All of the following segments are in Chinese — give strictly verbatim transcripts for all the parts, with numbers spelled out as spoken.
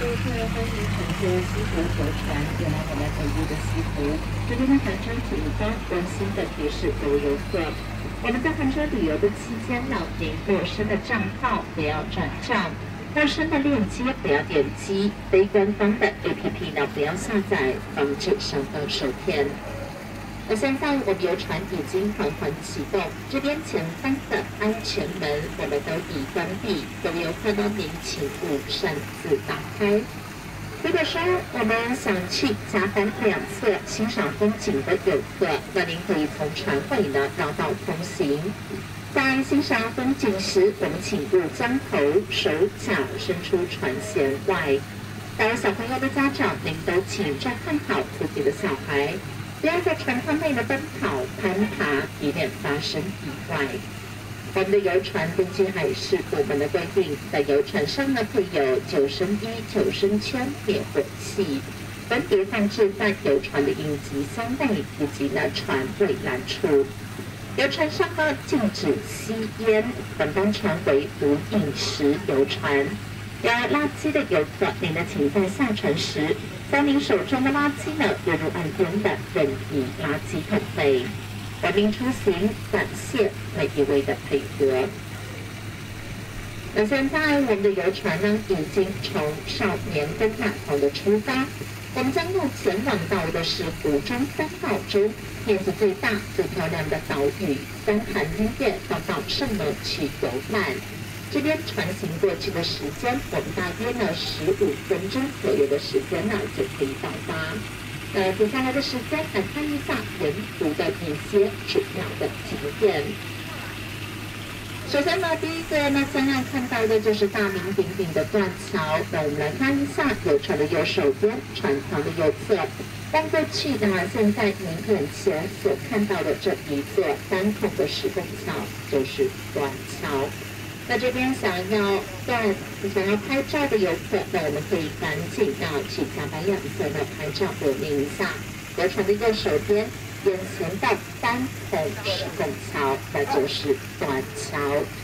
欢迎乘坐西湖游船前来我们北部的西湖。这边的航车请发温馨的提示各位游客，我们在航车旅游的期间呢，您陌生的账号不要转账，陌生的链接不要点击，非官方的 A P P 呢不要下载，防止上当受骗。那现在我们游船已经缓缓启动，这边前方的安全门我们都已关闭，各位游客呢，您请勿擅自打开。如果说我们想去甲板两侧欣赏风景的游客，那您可以从船尾呢绕道通行。在欣赏风景时，我们请勿将头、手脚伸出船舷外。带小朋友的家长，您都请照看好自己的小孩。不要在船舱内的奔跑、攀爬，以免发生意外。我们的游船根据海事部门的规定，在游船上呢配有救生衣、救生圈、灭火器，分别放置在游船的应急箱内以及呢船尾栏处。游船上呢禁止吸烟，本班船为无饮食游船。有垃圾的游客，您呢请在下船时，将您手中的垃圾呢丢入岸边的任意垃圾桶内。文明出行，感谢每一位的配合。那现在我们的游船呢已经从少年宫码头的出发，我们将要前往到的是湖中三岛中面积最大、最漂亮的岛屿三潭音乐到岛上呢去游览。这边船行过去的时间，我们大约呢十五分钟左右的时间呢就可以到达。呃，接下来的时间来看一下沿途的一些主要的景点。首先呢，第一个呢将要看到的就是大名鼎鼎的断桥。那我们来看一下游船的右手边，船舱的右侧，望过去呢，现在您眼前所看到的这一座单孔的石拱桥就是断桥。那这边想要断想要拍照的游客，那我们可以赶紧要去甲板两侧呢拍照留念一下。游船的右手边，眼前的单孔石拱桥，那就是断桥。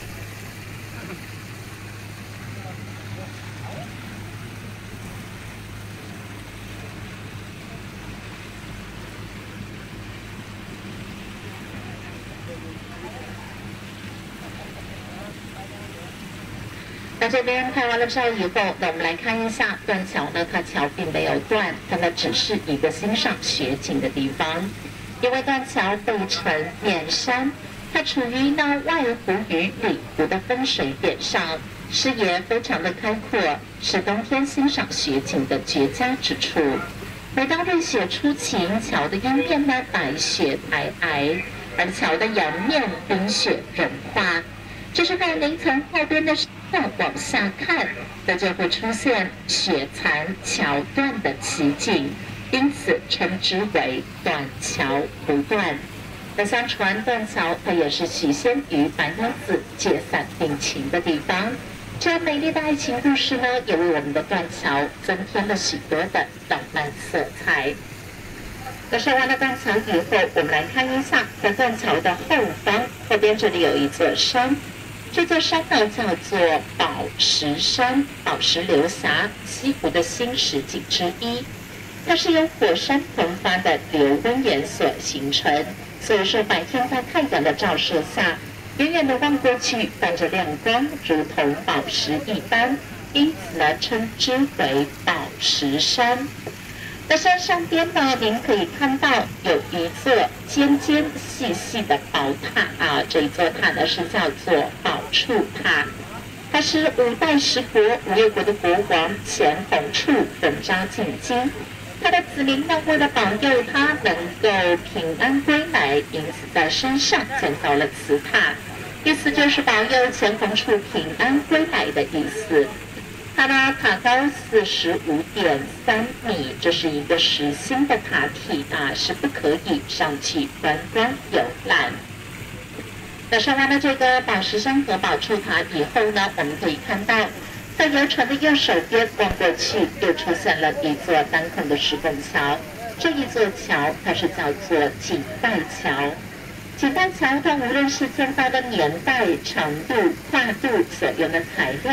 那这边拍完了照以后，那我们来看一下断桥呢，它桥并没有断，它呢只是一个欣赏雪景的地方。因为断桥背城面山，它处于呢外湖与里湖的分水点上，视野非常的开阔，是冬天欣赏雪景的绝佳之处。每当瑞雪初晴，桥的阴面呢白雪皑皑，而桥的阳面冰雪融化。这时候您从后边的往下看，那就会出现雪残桥断的奇景，因此称之为断桥不断。那相传断桥它也是许仙与白娘子借伞定情的地方。这美丽的爱情故事呢，也为我们的断桥增添了许多的浪漫色彩。那说完了断桥以后，我们来看一下，在断桥的后方，后边这里有一座山。这座山呢叫做宝石山，宝石流峡，西湖的新石景之一。它是由火山喷发的流温岩所形成，所以说白天在太阳的照射下，远远的望过去，泛着亮光，如同宝石一般，因此呢称之为宝石山。在山上边呢，您可以看到有一座尖尖细细的宝塔啊，这一座塔呢是叫做宝处塔，它是五代十国五越国的国王钱弘处本扎进京，他的子民呢为了保佑他能够平安归来，因此在山上建造了此塔，意思就是保佑钱弘处平安归来的意思。它的塔高四十五点三米，这是一个实心的塔体啊，是不可以上去观光游览。那上完了这个宝石山和宝处塔以后呢，我们可以看到，在游船的右手边望过去，又出现了一座单孔的石拱桥。这一座桥它是叫做锦带桥。锦带桥它无论是建造的年代、长度、跨度所用的材料，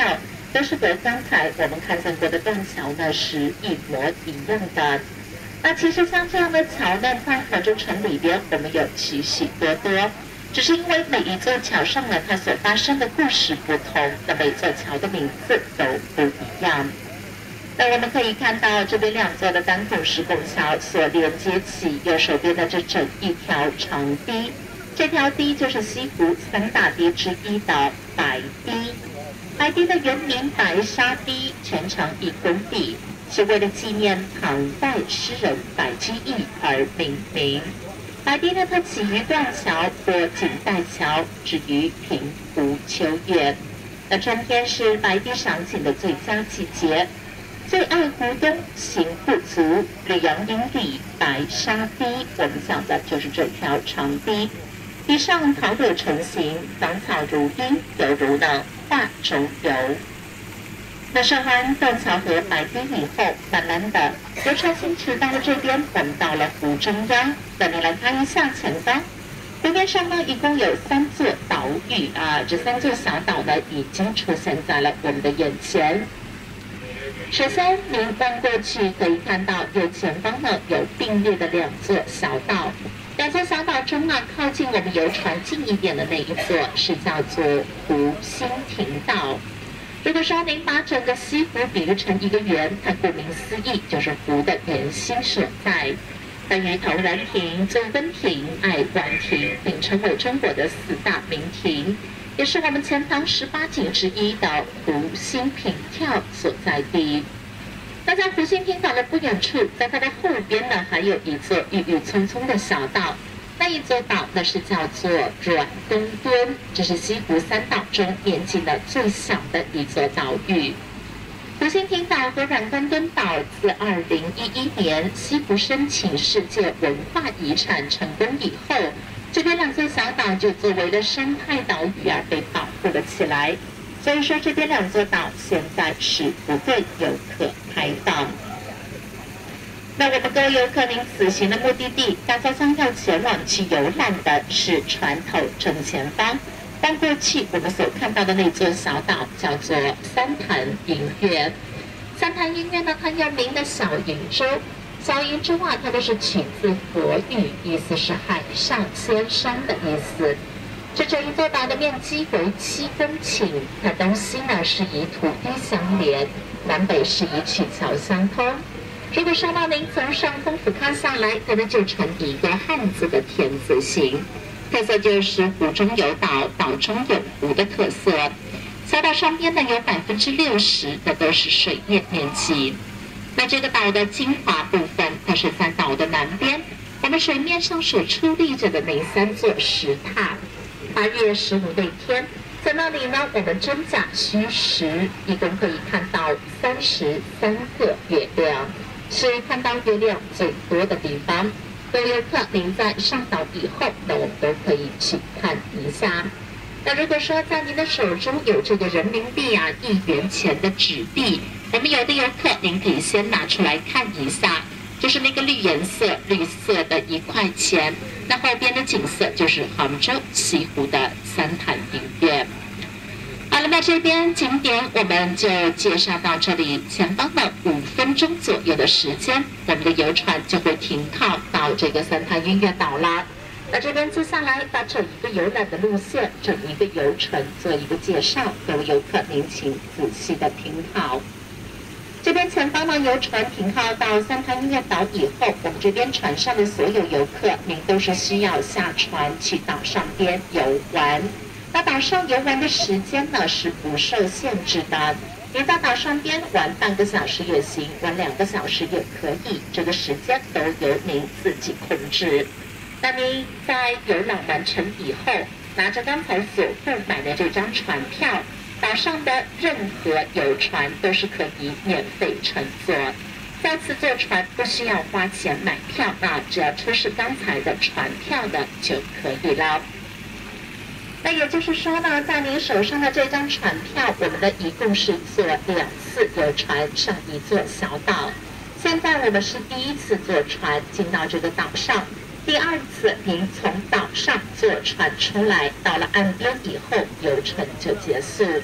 都是和刚才我们看见过的断桥呢是一模一样的。那其实像这样的桥呢，在杭州城里边，我们有许许多多，只是因为每一座桥上呢，它所发生的故事不同，那每座桥的名字都不一样。那我们可以看到这边两座的单孔石拱桥所连接起右手边的这整一条长堤，这条堤就是西湖三大堤之一的白堤。白堤的原名白沙堤，全长一公里，是为了纪念唐代诗人白居易而命名。白堤呢，它起于断桥或锦带桥，止于平湖秋月。那春天是白堤赏景的最佳季节。最爱湖东行不足，旅阳营里白沙堤，我们讲的就是这条长堤。堤上桃柳成行，芳草如茵，犹如呢画中游。那上完断桥和白堤以后，慢慢的游船行驶到了这边，我们到了湖中央。那你来看一下前方，湖面上呢一共有三座岛屿啊，这三座小岛呢已经出现在了我们的眼前。首先，您望过去可以看到右前方呢有并列的两座小岛，两座小岛中呢靠近我们游船近一点的那一座是叫做湖心亭岛。如果说您把整个西湖比喻成一个圆，它顾名思义就是湖的圆心所在。分于同仁亭、醉芬亭、爱官亭，并称为中国的四大名亭，也是我们钱塘十八景之一的湖心亭跳所在地。那在湖心亭岛的不远处，在它的后边呢，还有一座郁郁葱葱的小岛。那一座岛呢是叫做阮公墩，这是西湖三岛中面积呢最小的一座岛屿。湖心亭岛和阮公墩岛自二零一一年西湖申请世界文化遗产成功以后，这边两座小岛就作为了生态岛屿而被保护了起来。所以说，这边两座岛现在是不对游客开放。那我们各位游客，您此行的目的地，大家将要前往去游览的是船头正前方。望过去，我们所看到的那座小岛叫做三潭银月。三潭银月呢，它又名的小银洲。小银洲啊，它就是取自佛语，意思是海上仙山的意思。这整一座岛的面积为七公顷，它东西呢是以土地相连，南北是以曲桥相通。如果说到您从上空俯瞰下来，它们就成一个汉字的田字形。特色就是湖中有岛，岛中有湖的特色。小岛上边呢有百分之六十的都是水面面积。那这个岛的精华部分，它是在岛的南边，我们水面上所矗立着的那三座石塔。八月十五那天，在那里呢，我们真假虚实，一共可以看到三十三个月亮，是看到月亮最多的地方。各位游客，您在上岛以后，那我们都可以去看一下。那如果说在您的手中有这个人民币啊一元钱的纸币，我们有的游客您可以先拿出来看一下，就是那个绿颜色、绿色的一块钱，那后边的景色就是杭州西湖的三潭银月。好了，那这边景点我们就介绍到这里。前方的五分钟左右的时间，我们的游船就会停靠到这个三潭银月岛啦。那这边接下来把整一个游览的路线、整一个游程做一个介绍，各位游客您请仔细的听好。这边前方呢，游船停靠到三潭银月岛以后，我们这边船上的所有游客，您都是需要下船去岛上边游玩。那岛上游玩的时间呢是不受限制的，您在岛上边玩半个小时也行，玩两个小时也可以，这个时间都由您自己控制。那您在游览完成以后，拿着刚才所购买的这张船票，岛上的任何游船都是可以免费乘坐。再次坐船不需要花钱买票，那只要出示刚才的船票的就可以了。那也就是说呢，在您手上的这张船票，我们的一共是坐两次游船上一座小岛。现在我们是第一次坐船进到这个岛上，第二次您从岛上坐船出来，到了岸边以后，游程就结束。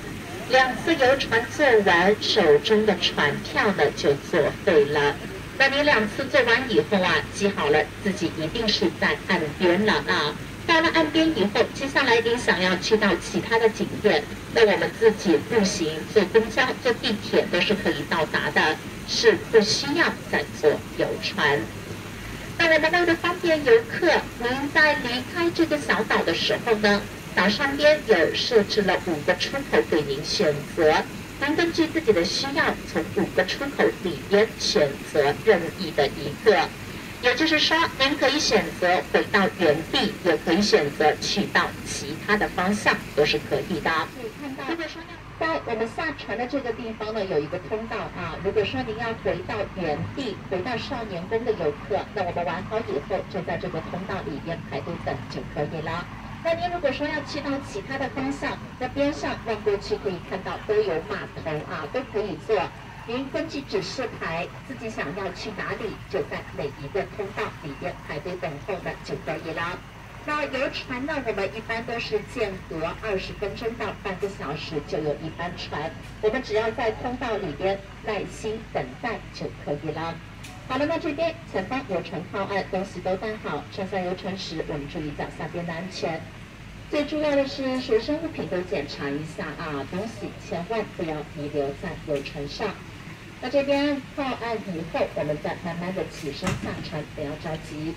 两次游船坐完，手中的船票呢就作废了。那你两次做完以后啊，记好了，自己一定是在岸边了啊。到了岸边以后，接下来你想要去到其他的景点，那我们自己步行、坐公交、坐地铁都是可以到达的，是不需要再坐游船。那我们为了方便游客，您在离开这个小岛的时候呢，岛上边有设置了五个出口给您选择，您根据自己的需要，从五个出口里边选择任意的一个。也就是说，您可以选择回到原地，也可以选择去到其他的方向，都是可以的。可以看到，如果说在我们下船的这个地方呢，有一个通道啊。如果说您要回到原地，回到少年宫的游客，那我们玩好以后，就在这个通道里边排队等就可以了。那您如果说要去到其他的方向，那边上望过去可以看到都有码头啊，都可以坐。您根据指示牌，自己想要去哪里，就在哪一个通道里边排队等候的就可以了。那游船呢，我们一般都是间隔二十分钟到半个小时就有一班船，我们只要在通道里边耐心等待就可以了。好了，那这边前方游船靠岸，东西都带好。上下游船时，我们注意脚下边的安全。最重要的是，随身物品都检查一下啊，东西千万不要遗留在游船上。那这边靠岸以后，我们再慢慢的起身下船，不要着急。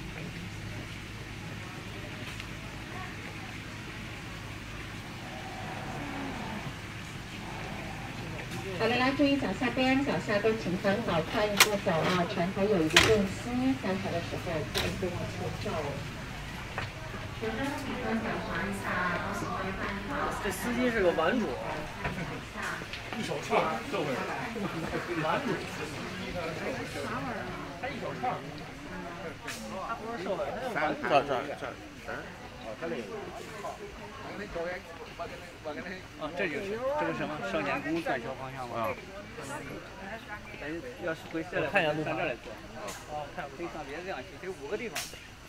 好了，来注意脚下边，脚下都请很好，快一步走啊！船头有一个间隙，下船的时候快一步往前走。学生请跟检查一下，东西都带好。 这司机是个玩主。一手唱，这味儿。玩主。啥味儿啊？他一手唱。他不是受了，他是玩主。这这这，嗯，哦，他那个。啊，这就是这个什么少年宫转销方向吗？啊。咱要是回下来，看一下路上这来坐。哦，看可以上别的地方去，有五个地方。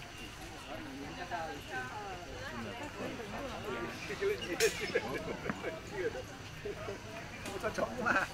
我找不嘛。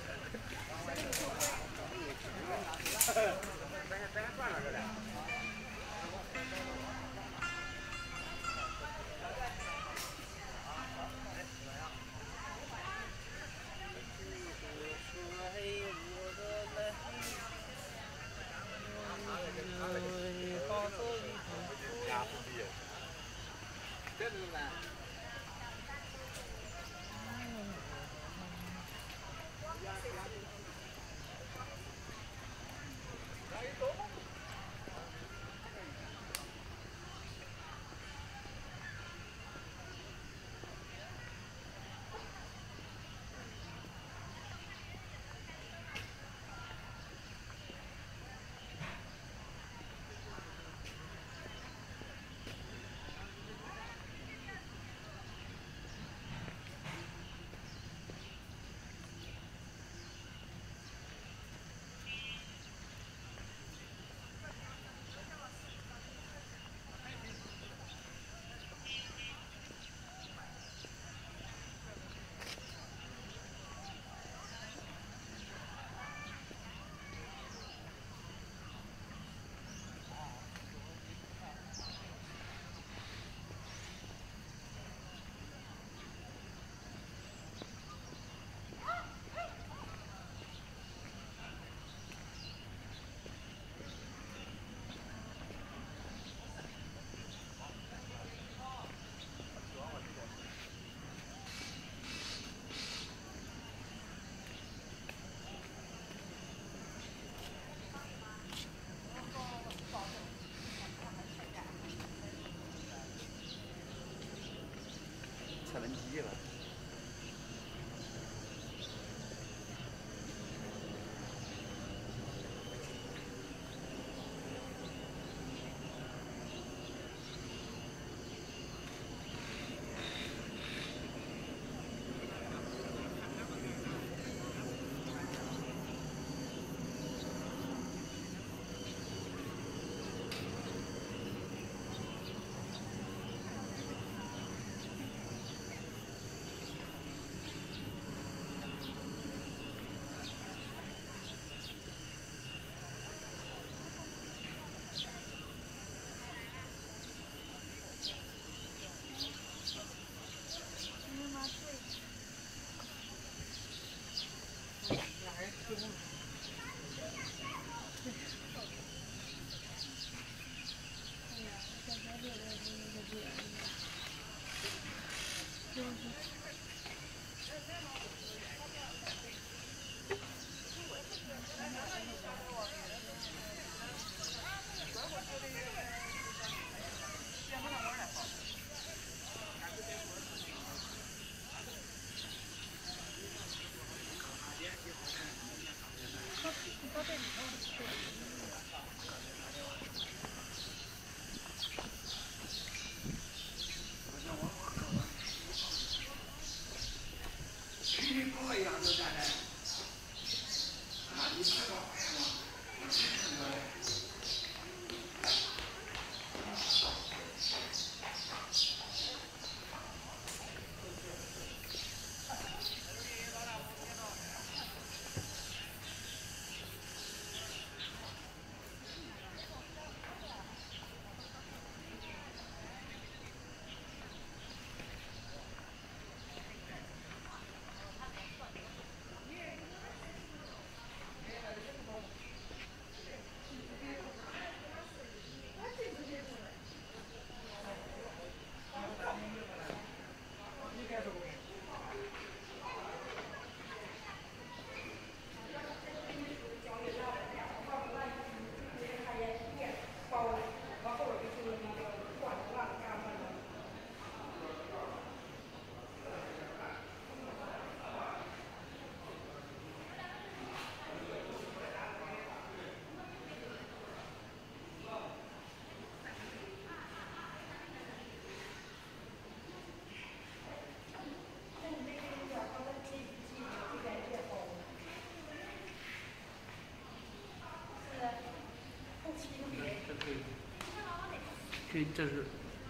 这这是。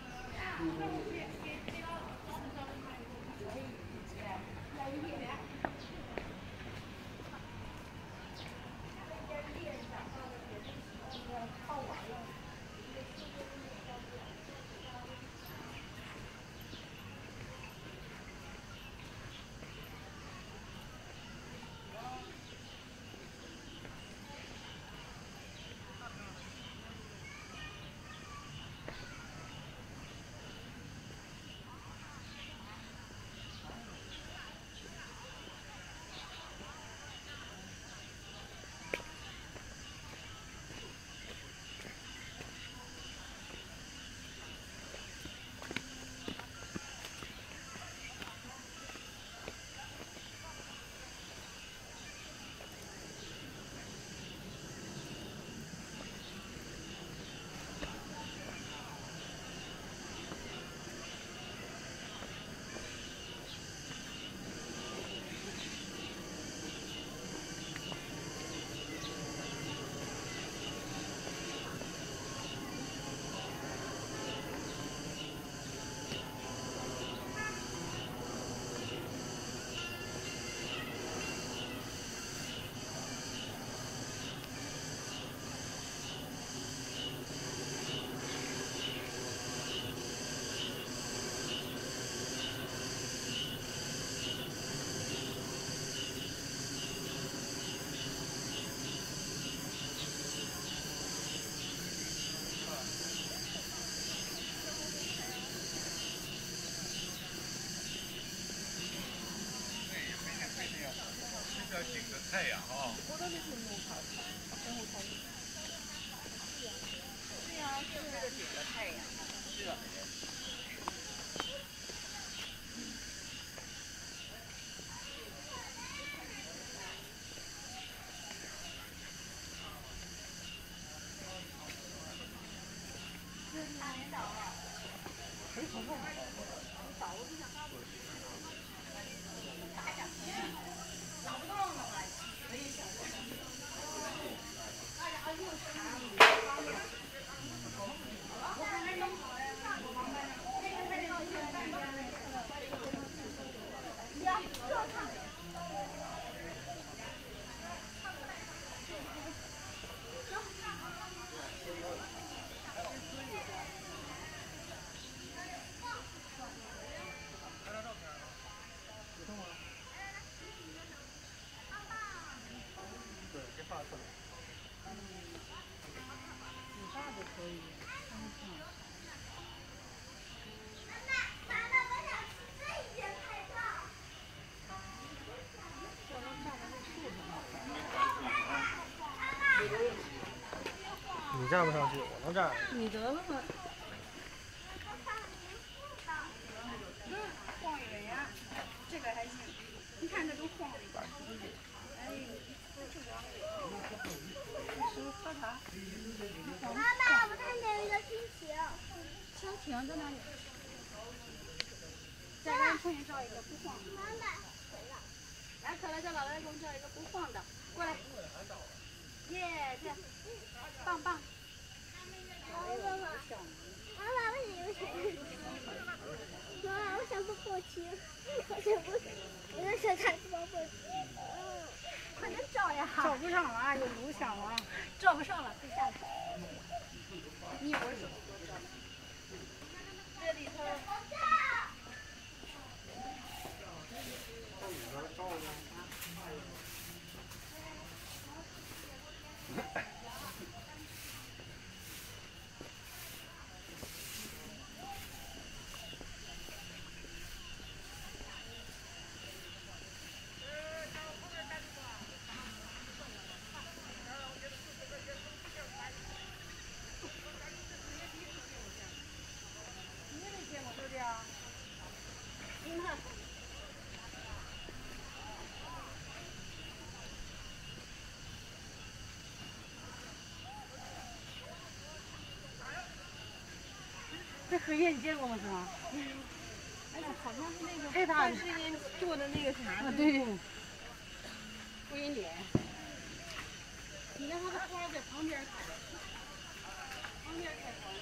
太阳啊！ 我这里是木头，生物头。对呀，就是这个顶着太阳。是啊。 你站不上去，我能站。 你得了吗？嗯，晃悠呀，这个还行。你看这都晃了一半。哎，这个。你是喝茶？ 妈妈，我看见一个蜻蜓。 蜻蜓在哪里？再给你重新找一个不晃的。 妈妈， 来，可乐叫姥姥给我们找一个不晃的，过来。 来着？棒棒。 妈妈，妈妈，妈妈，为什么有钱？妈妈，我想坐火车，我想不，我要想踩坐火车。 快点找呀！ 找不上了，有路上了。 找不上了，快下去。你一会儿手这里头。 这荷叶你见过吗？是吗？ 哎呀，好像是那个太大了。 之前做的那个啥。 啊，对。 不云脸。你看它的花在旁边开的，旁边开花。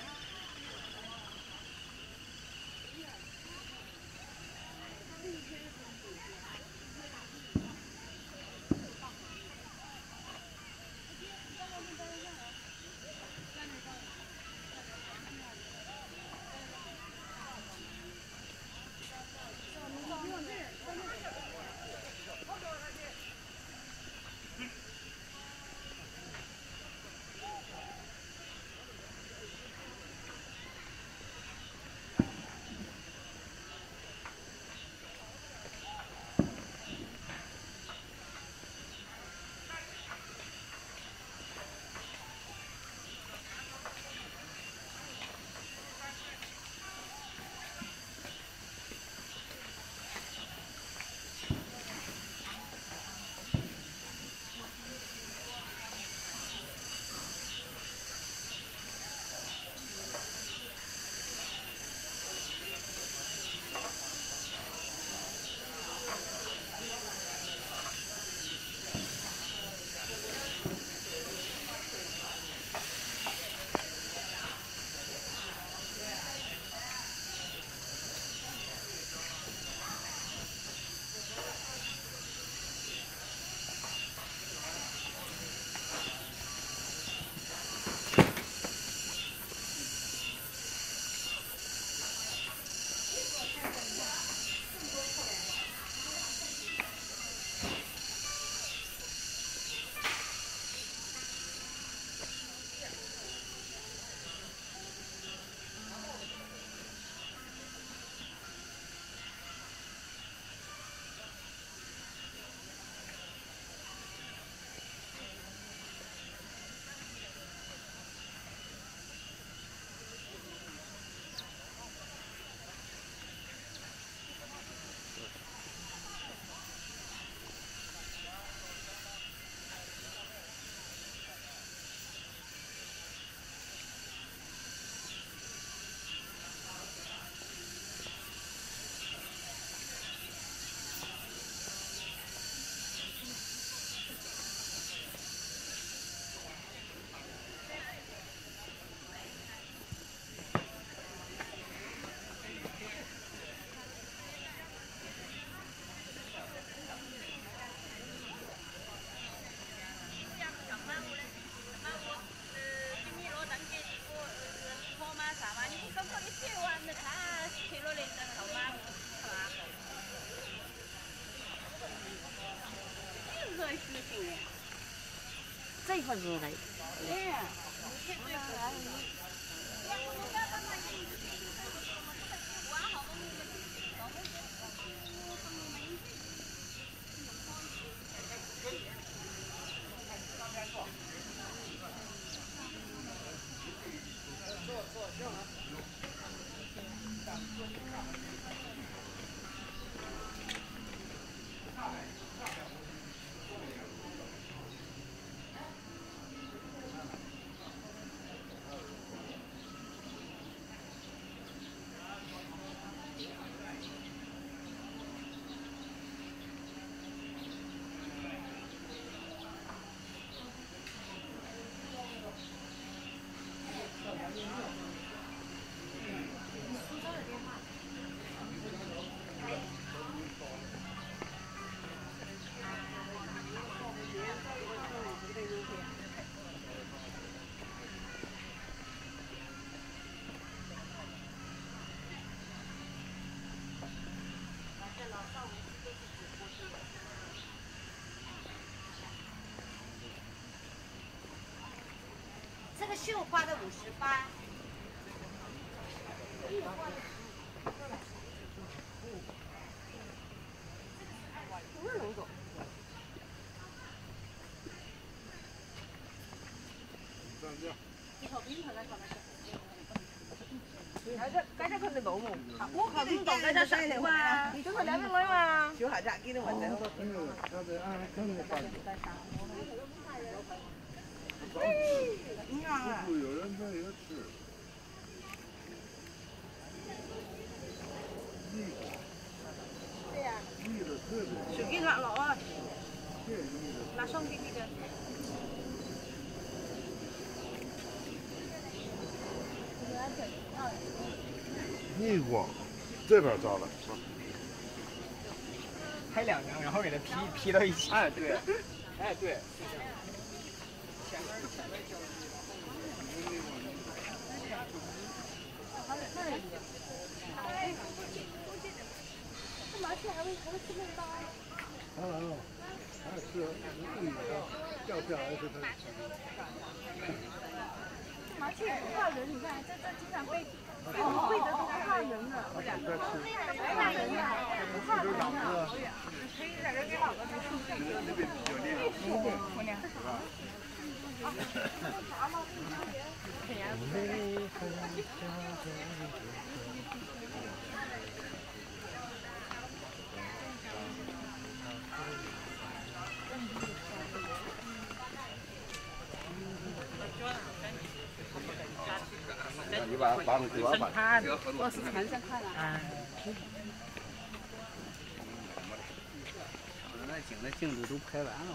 这块是来。 哎。 个绣花的五十八。 街只佢哋冇冇，我係咁當街只食嚟嘛，你都係兩個女嘛。小孩仔見到雲仔好多。嗯啊。有人在也吃。对呀。手機辣落啊！辣鬆啲啲嘅。 逆光，这边照了是吧？ 拍两张，然后给它 P P 到一起。哎，对，哎对。前面前面交接。 干嘛去？还会还会吃面包？ 啊啊，还是掉下来是它。 干嘛去？怕人？你看，这这经常被。 哦，背的都怕人的，不然不怕人的，不怕人的。可以在这给老哥读数学。那边比较厉害，我俩是吧？ 你把把那折吧。 我是船上看了。 那景的镜子都拍完了。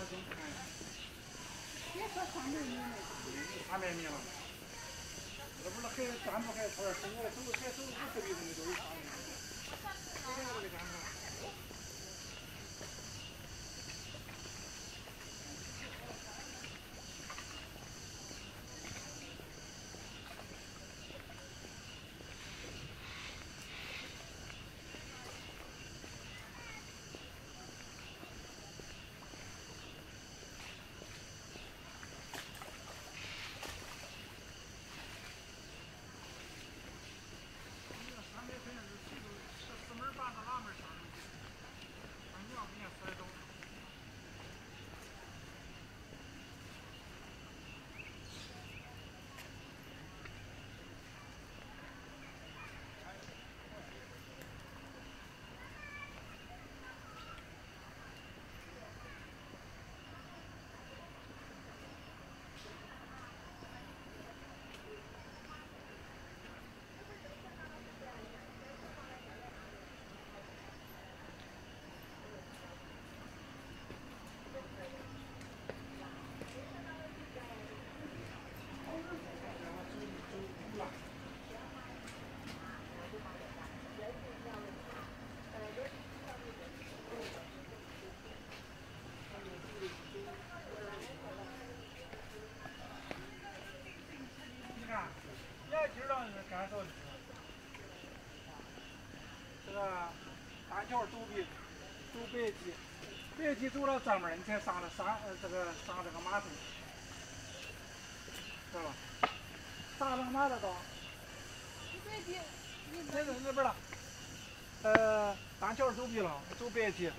别说三百米了， 三百米了。这不是还站不还出来，现在走还走五十米的都有三百米。这个这个站子。 这个大桥走北，走北极，北极走到正门，你才上了上呃这个上这个码头，知道吧？上这个码头到， 北极， 那个那边了，呃，大桥走北了，走北极，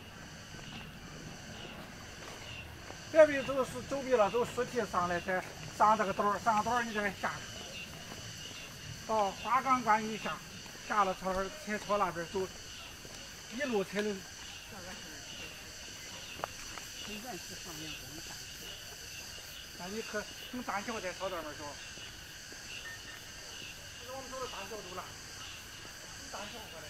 北极走是走北了，走尸体上来才上这个道，上道你这个下，到花岗关以下。 下了车才朝那边走，一路才能。这个是从原始上面不能上。那你可从大桥再朝这边走。这是我们走的大桥走了，从大桥过来。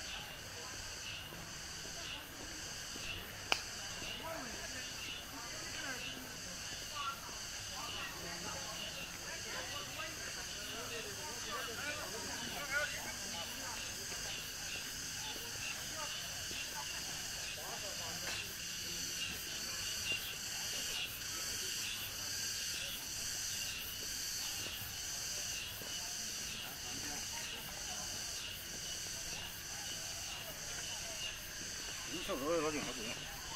小时候老警察主任。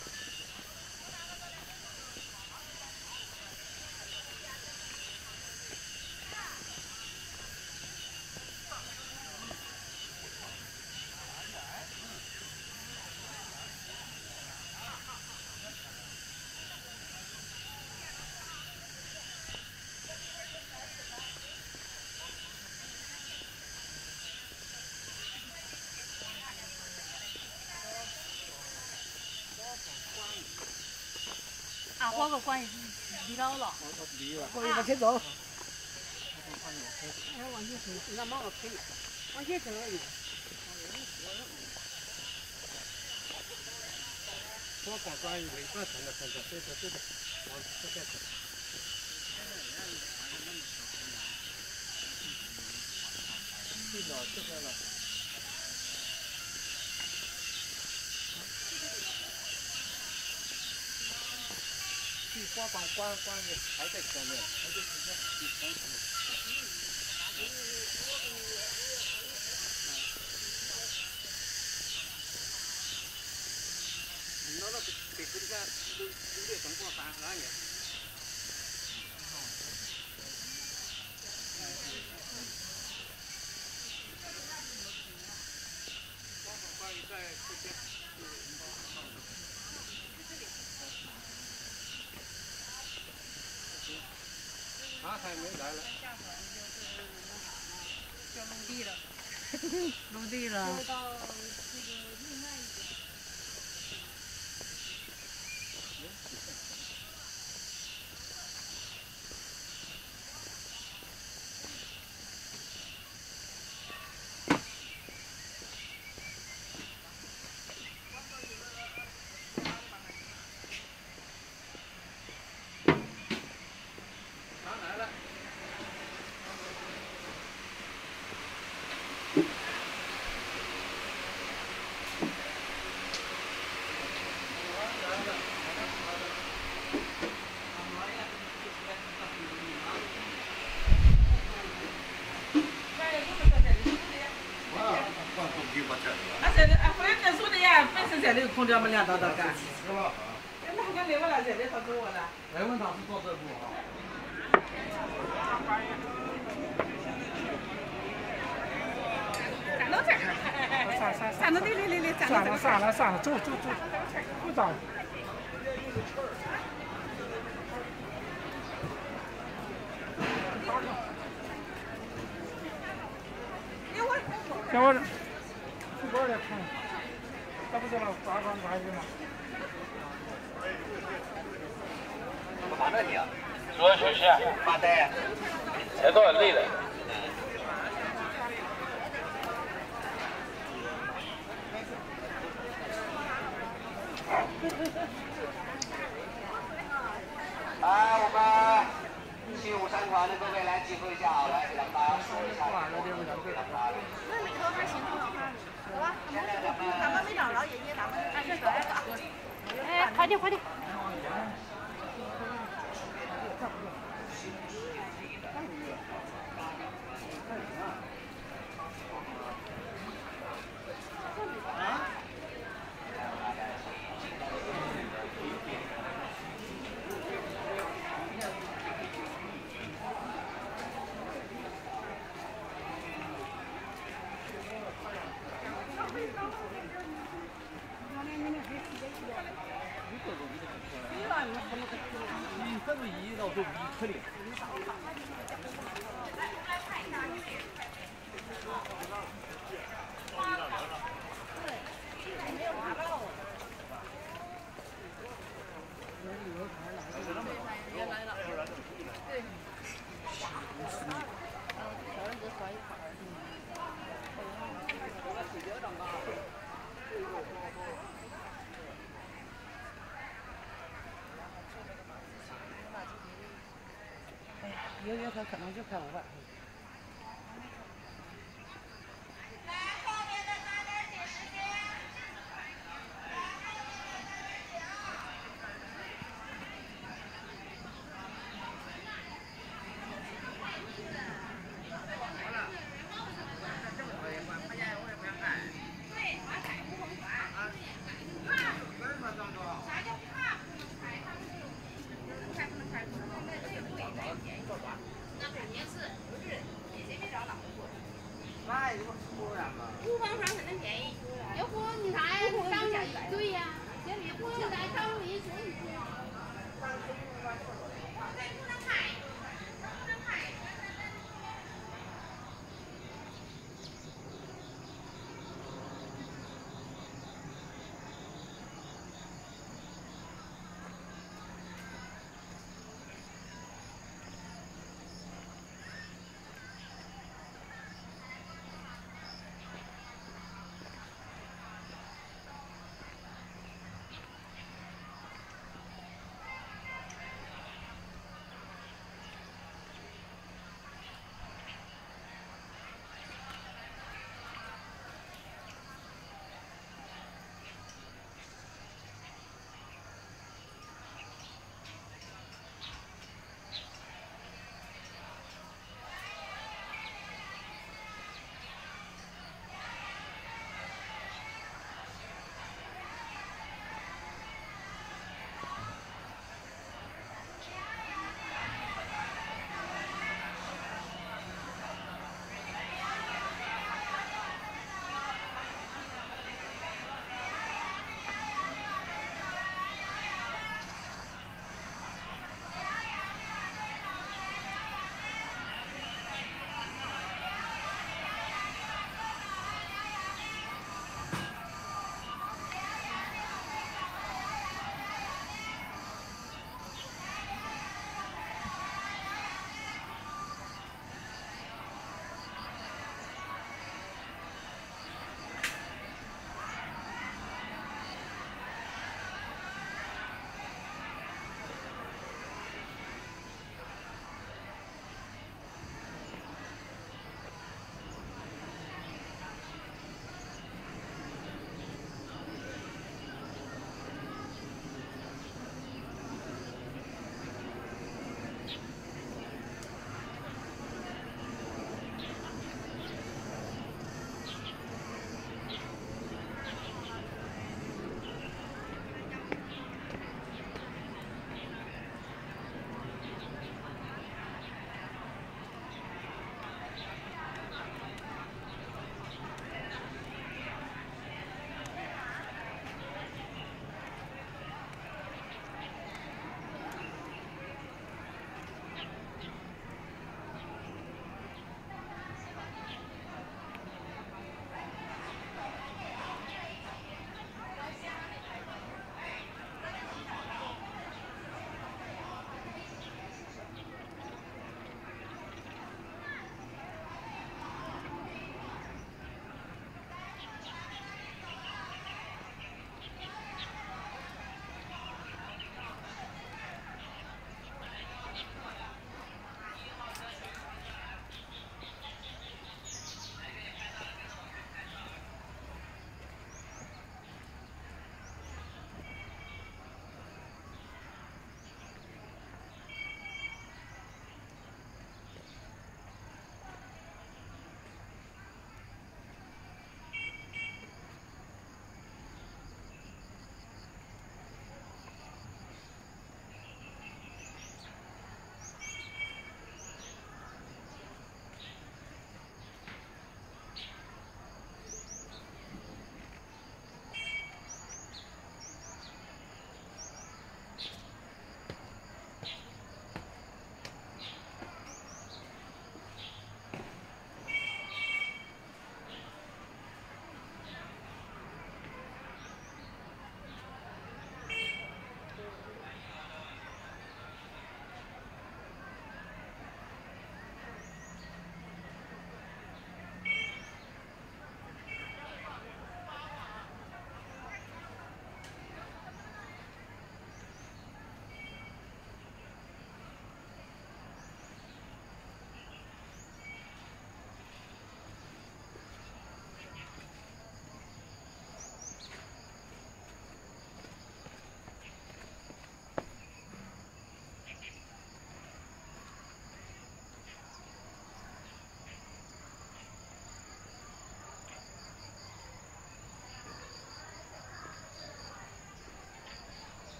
啊，我个关系离到了。 离了。 可以往前走。 哎，往前走，那忙个腿，往前走而已。 我光转一围转转的转的，对对对对，往这边走。对了，这边了。 光光光光的还在前面，还在前面，你看看。那那北头的都都得等过三三年。光光于在这边。 他还没来了。 叫陆地了，陆地了。到这个另外一边。 啊，这里啊，回来再说的呀，本身这里空调没凉到的干。那还跟另外那这里他给我的。 来问他是做这步啊。 站到这儿。站站站到这里里里站到这儿。 算了算了，走走走，不着。给我出包来看，这不是了八万块钱吗？ 发的你啊？说学习啊？发的。这多累的。啊，我们七五三团的各位来集合一下啊，来给大家说一下。 那里头还行吗？走吧，咱们没找着爷爷，咱们还是找一找。哎，快点快点。 你这么一到都比可怜。 爷爷他可能就开五万。 五方双很便宜，要不你看涨价一堆呀，这里不是在涨一送一。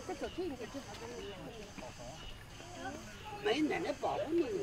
在昨天就就好像没奶奶保护你。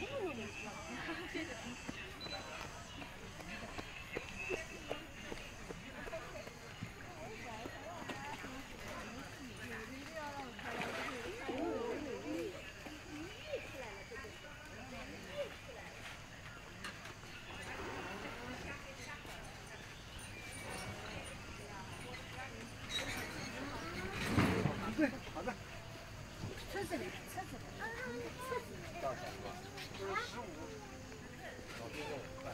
好的。 车子里，车子里，啊，车子里。多少钱？就是十五。老弟肉，快。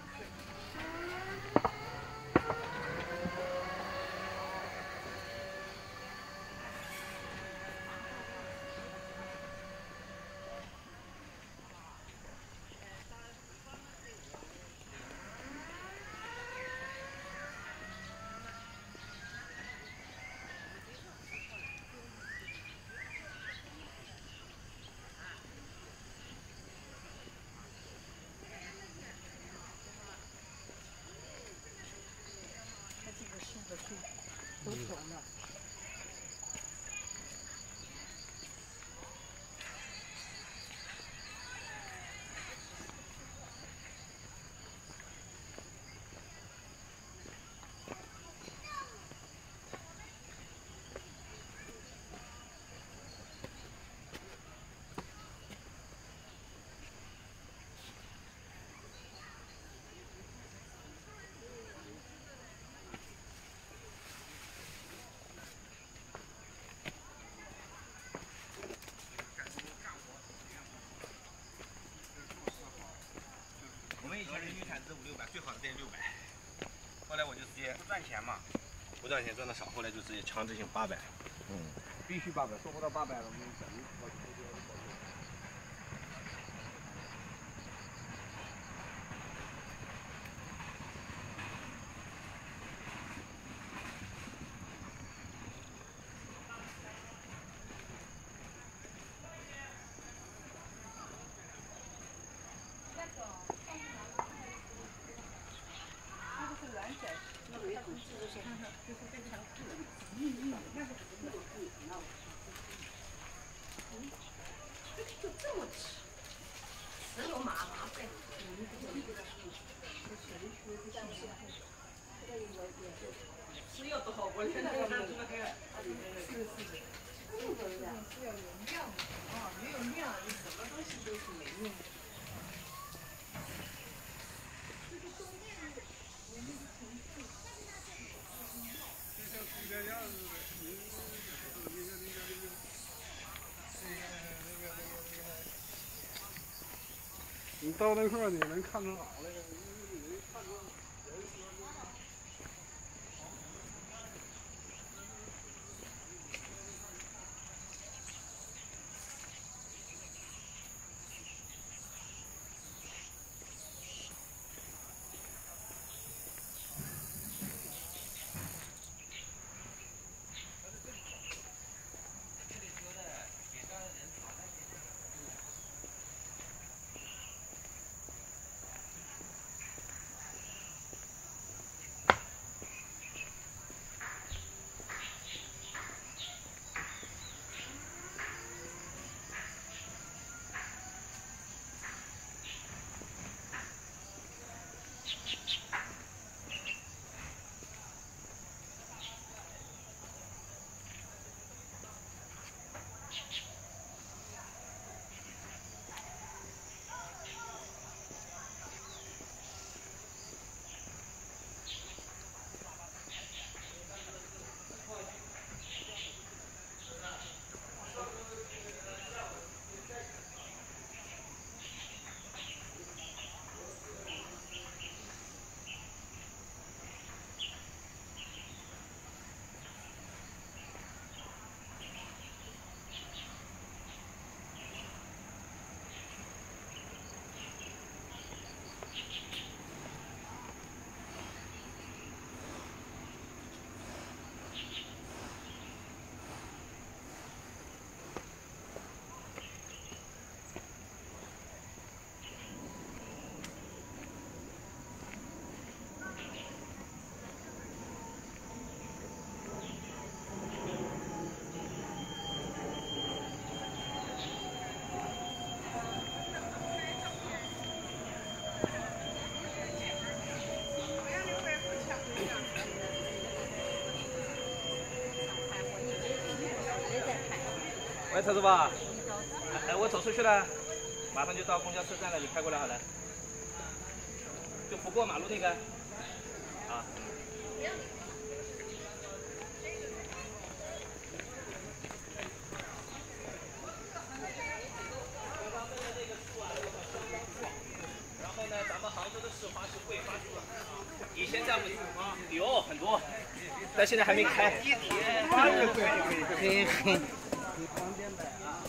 都熟了。 以前人均产值五六百，最好的店六百。后来我就直接不赚钱嘛，不赚钱赚的少，后来就直接强制性八百。嗯， 必须八百，做不到八百了，我跟你讲。 吃药多好，我现在看出来。是是是。是不是？是要有量的啊，没有量，你什么东西都是没用的。这个东面的，我们的城市。就像猪家样似的，你那个那个那个那个那个那个那个。 你到那块儿，你能看出啥来？你能看出。 车是吧？哎，我走出去了，马上就到公交车站了，你开过来好了。就不过马路那个。啊。然后呢，咱们杭州的市花是桂花树，以前在我们有很多，但现在还没开。可以可以可以。方便的啊。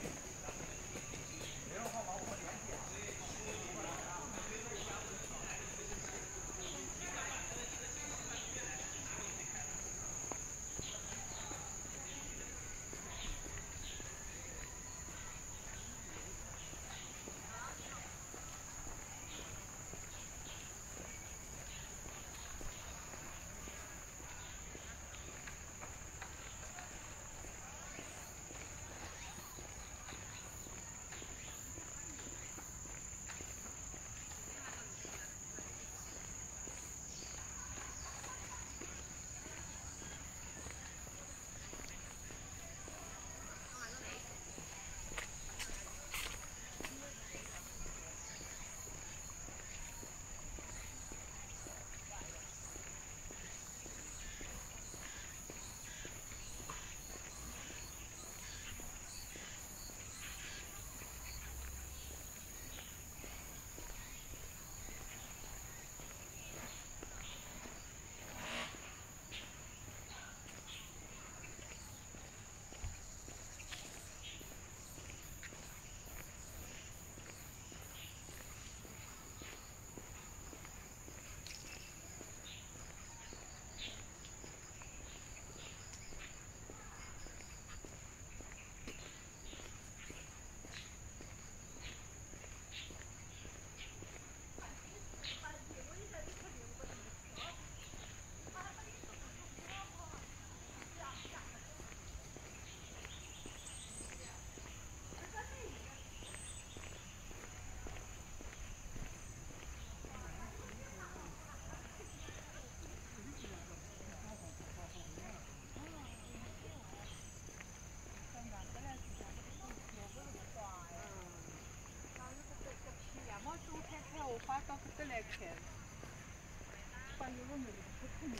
这来开，把牛肉没的不看见。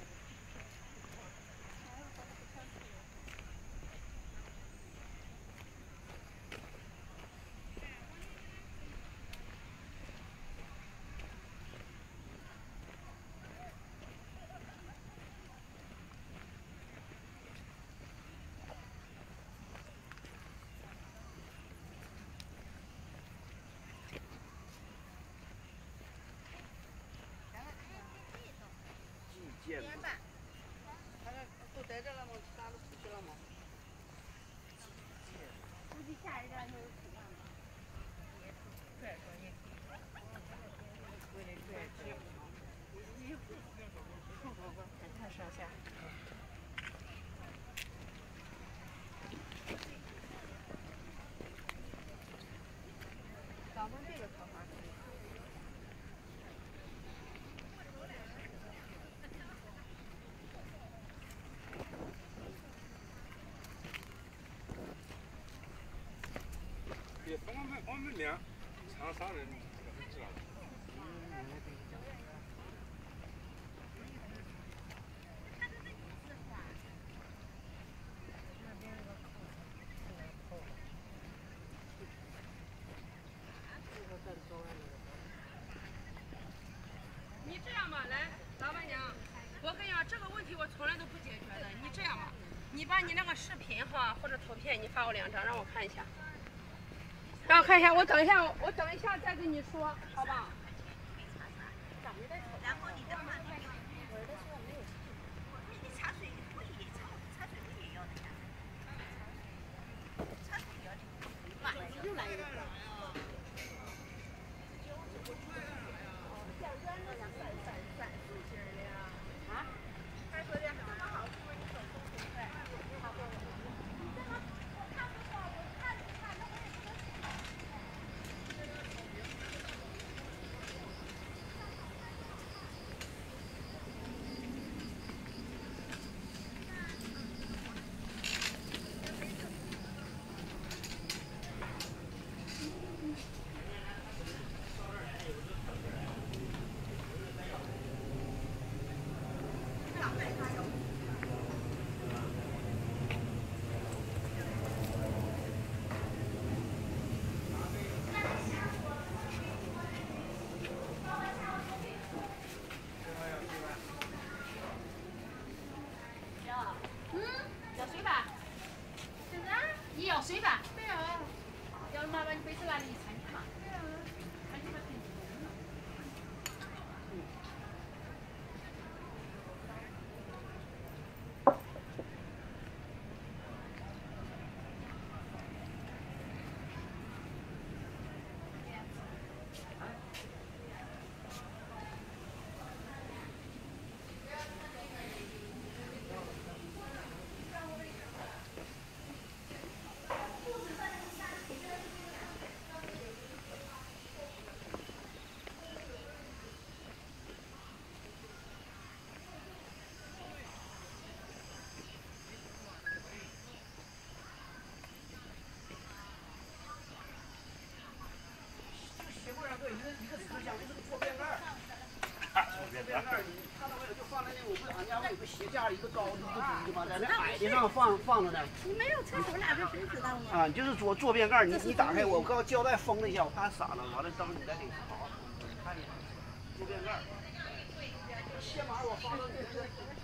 一年半，他那都在这了吗？其他都出去了吗？估计下一站就是吃饭了。再说你，为了赚钱，你不不不不，看上下。咱们这个桃花可以。 我们我们俩长沙人知道。 你这样吧，来，老板娘，我跟你讲，这个问题我从来都不解决的。你这样吧，你把你那个视频哈或者图片，你发我两张，让我看一下。让我看一下，我等一下，我等一下再跟你说，好吧？ 然后你的话，我的说没有，你茶水我也茶茶水我也要的呀，茶水也要的，妈，又来一个。像圆的像散散散树型的呀，啊？他说的这么好吃，你说都不快，差不多。这个我看不到，我看着看，那我也不能。 一个思想就是坐便盖儿。坐便盖儿，你看到没有？就放在那，我不是俺家有个鞋架，一个高的，一个低的嘛，在那矮的上放放着呢。 你没有车，我俩这谁知道呢？ 啊，就是坐坐便盖儿，你你打开，我刚胶带封了一下，我怕洒了，完了等你再给好，看一下，坐便盖儿。鞋码我放到这这。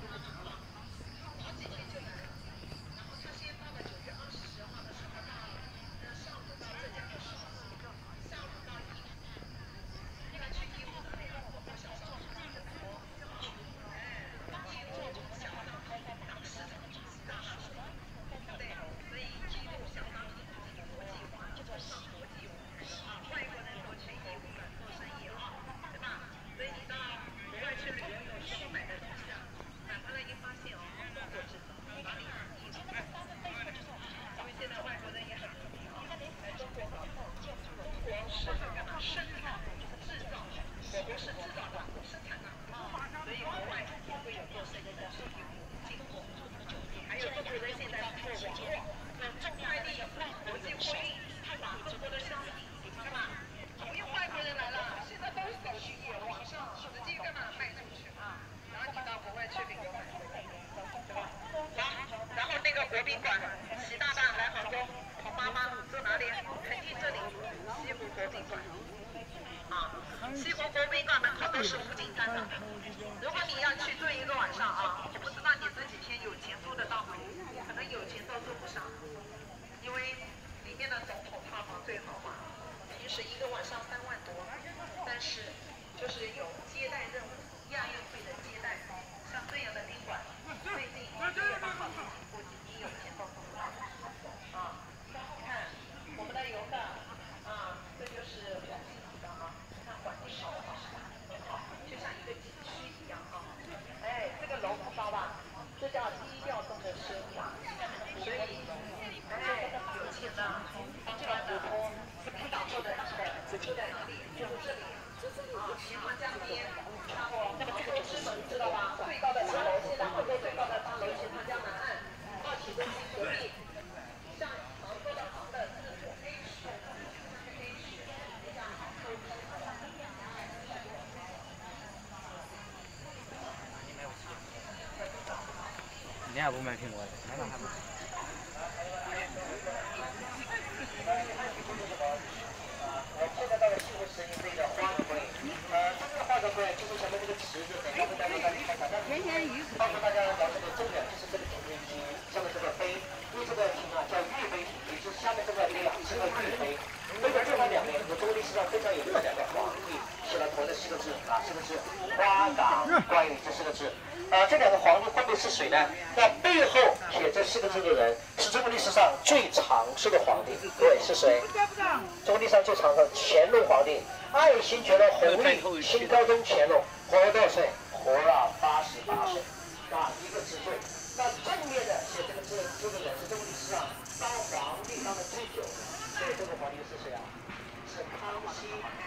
你还不买苹果的？买哪还不？ 现在到了西湖石林这个花卉会，呃，这个花卉会就是前面这个池子，等下跟大家来看看。 甜甜鱼。 告诉大家了解的重点就是这个庭院区，下面这个碑，因为这个亭啊叫玉碑亭，也就是下面这个两是个玉碑。那个正反两面，我们中国历史上非常有名的两个皇帝写了同样的四个字啊，四个字花岗观雨这四个字。呃，这两个皇帝分别是谁呢？那背后写这四个字的人是中国历史上最长寿的皇帝，各位是谁？中国历史上最长寿乾隆皇帝，爱新觉罗弘历清高宗乾隆活了多少岁？活了八十八岁，啊，一个字对。那正面的写这个字这个人是中国历史上当皇帝当的最久，所以这个皇帝是谁啊？是康熙。